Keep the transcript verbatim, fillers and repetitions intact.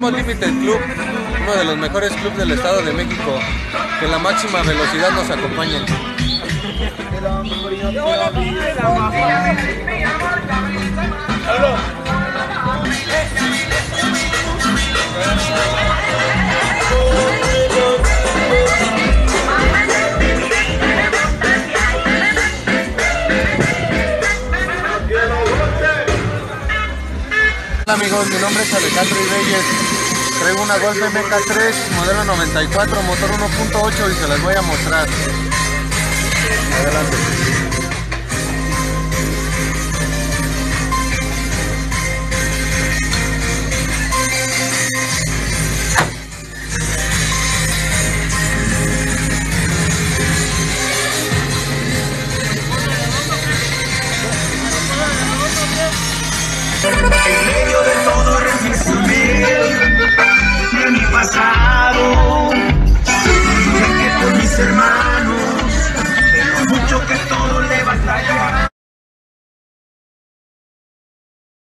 Limited Club, uno de los mejores clubes del Estado de México. Que la máxima velocidad nos acompañe. Hola amigos, mi nombre es Alejandro Ibelles. Traigo una Golf M K tres modelo noventa y cuatro, motor uno punto ocho y se las voy a mostrar. Adelante.